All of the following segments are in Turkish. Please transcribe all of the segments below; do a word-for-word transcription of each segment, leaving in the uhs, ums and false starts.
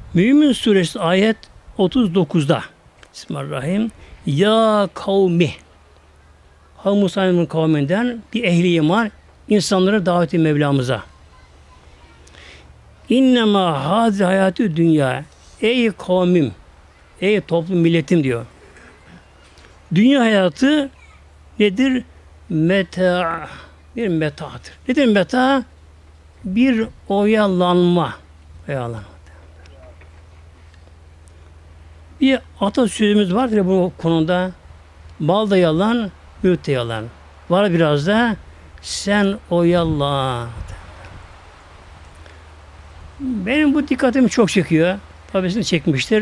Mümin Suresi ayet otuz dokuzda Bismillahirrahmanirrahim. Ya kavmi, Havm Musa'nın kavminden bir ehli iman insanlara daveti Mevlamıza. İnnemâ hâzi hayatü dünya. Ey kavmim, ey toplum milletim diyor. Dünya hayatı nedir? Meta, bir metadır. Nedir meta? Bir oyalanma. Oyalanma. Bir atasözümüz vardır bu konuda. Bal da yalan, müt de yalan. Var biraz da sen oyalan. Benim bu dikkatimi çok çekiyor. Tabii çekmiştir.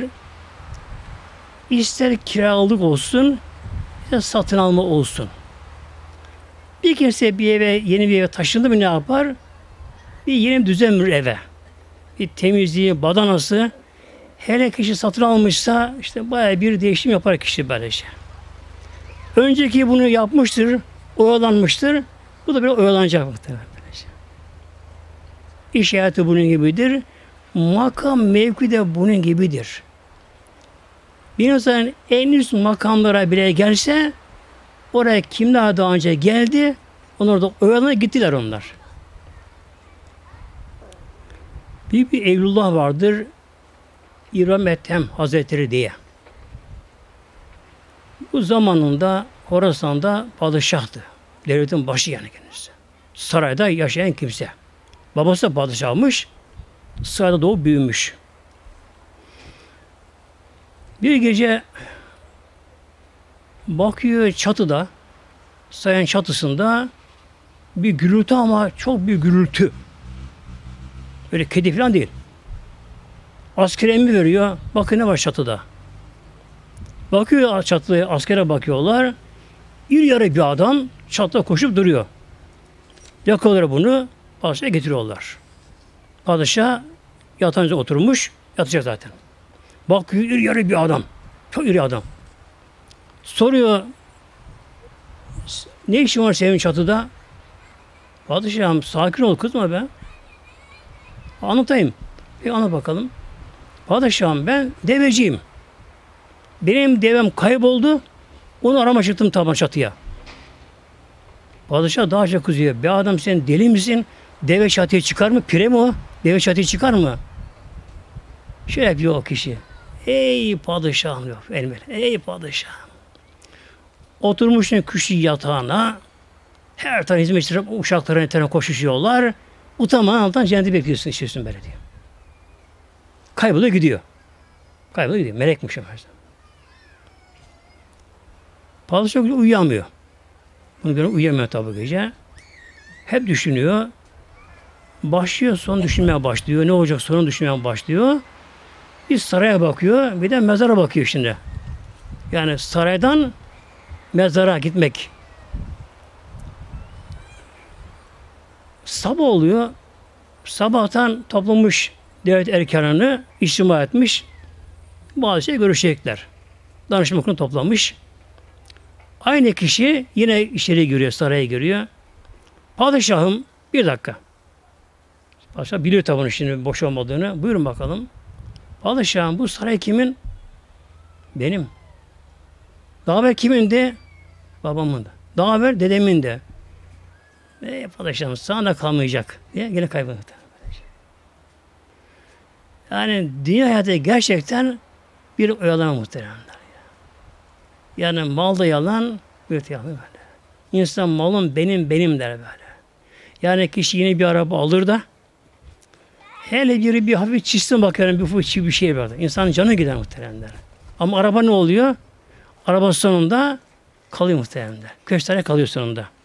İster kiralık olsun, ister satın alma olsun. Bir kimse bir eve, yeni bir eve taşındı mı ne yapar? Bir yeni düzen verir eve. Bir temizliği, badanası. Hele kişi satın almışsa işte bayağı bir değişim yapar kişi böylece. Önceki bunu yapmıştır, oyalanmıştır. Bu da biraz oyalanacak muhtemelen. İş hayatı bunun gibidir. Makam, mevki de bunun gibidir. Bir insanın en üst makamlara bile gelse oraya kimler daha önce geldi, onlar da oyalana gittiler onlar. Bir, bir Evlullah vardır, İbrahim Ethem Hazretleri diye. Bu zamanında Horasan'da padişahtı. Devletin başı yani kendisi. Sarayda yaşayan kimse. Babası da padişahmış. Sarayda doğup büyümüş. Bir gece bakıyor çatıda, sarayın çatısında bir gürültü ama çok bir gürültü. Öyle kedi falan değil. Asker emri veriyor. Bakın ne var çatıda. Bakıyor çatıya, askere bakıyorlar. İri yarı bir adam çatıda koşup duruyor. Yakalıyor bunu, padişaha getiriyorlar. Padişah yatağın üzerine oturmuş, yatacak zaten. Bakıyor iri yarı bir adam. Çok iri adam. Soruyor, ne işin var senin çatıda? Padişahım sakin ol, kızma be. Anlatayım. Bir anlat bakalım. Padişahım ben deveciyim. Benim devem kayboldu. Onu arama çıktım taban çatıya. Padişah daha çok kızıyor. Be adam sen deli misin? Deve çatıya çıkar mı? Pire mi o? Deve çatıya çıkar mı? Şöyle yapıyor o kişi. Ey padişahım yok. Elmeli. Ey padişahım. Oturmuşsun küçük yatağına. Her tane hizmetçiler uşakların etrafına koşuşuyorlar. Utanmadan alttan cenneti bekliyorsun. İçiyorsun böyle diyor. Kayboluyor gidiyor. Kayboluyor gidiyor. Melekmiş efendim. Padişah uyuyamıyor. Bunu göre uyuyamıyor tabi gece. Hep düşünüyor. Başlıyor, son düşünmeye başlıyor. Ne olacak sorun düşünmeye başlıyor. Bir saraya bakıyor, bir de mezara bakıyor şimdi. Yani saraydan mezara gitmek. Sabah oluyor. Sabahtan toplamış devlet erkanını, içtima etmiş. Bazı şey görüşecekler. Danışma kurulu toplamış. Aynı kişi yine içeri giriyor, saraya giriyor. Padişahım, bir dakika. Padişah biliyor tabii şimdi boş olmadığını. Buyurun bakalım. Padişahım bu saray kimin? Benim. Daha evvel kimin de? Babamın da. Daha evvel dedemin de. E, padişahım sana da kalmayacak diye yine kayboldu. Yani dünya hayatı gerçekten bir oyalama muhteremler. Yani mal da yalan, müt yalan böyle. İnsan malım benim benim der böyle. Yani kişi yine bir araba alır da hele biri bir hafif çizsin bakıyorum bir ufak bir şey böyle. İnsanın canı gider muhteremler. Ama araba ne oluyor? Araba sonunda kalıyor muhteremler. Kaç tane kalıyor sonunda.